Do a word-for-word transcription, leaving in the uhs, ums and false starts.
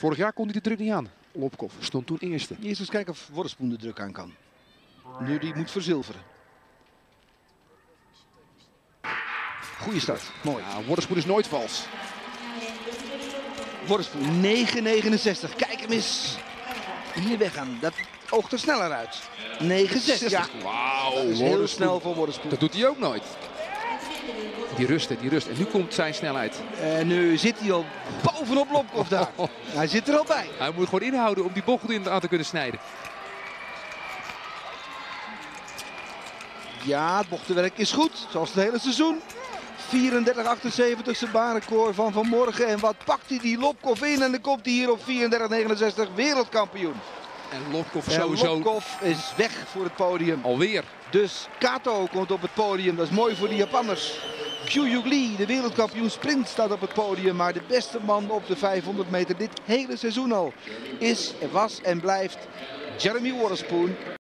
Vorig jaar kon hij de druk niet aan. Lobkov stond toen eerste. Eerst eens kijken of Wotherspoon de druk aan kan. Nu die moet verzilveren. Goeie start, mooi. Ja, Wotherspoon is nooit vals. Wotherspoon negen negenenzestig. Kijk hem eens. Hier weggaan. Dat oogt er sneller uit. negen zestig. Ja, Wauw. dat is heel snel voor Wotherspoon. Dat doet hij ook nooit. Die rust, die rust. En nu komt zijn snelheid. En nu zit hij al bovenop Lobkov daar. Hij zit er al bij. Hij moet gewoon inhouden om die bocht in aan te kunnen snijden. Ja, het bochtenwerk is goed. Zoals het hele seizoen. vierendertig achtenzeventig zijn baanrecord van vanmorgen. En wat pakt hij die Lobkov in. En dan komt hij hier op vierendertig negenenzestig wereldkampioen. En Lobkov En sowieso Lobkov is weg voor het podium. alweer. Dus Kato komt op het podium. Dat is mooi voor de Japanners. Kyu-Yug Lee, de wereldkampioen sprint, staat op het podium. Maar de beste man op de vijfhonderd meter dit hele seizoen al is, was en blijft Jeremy Wotherspoon.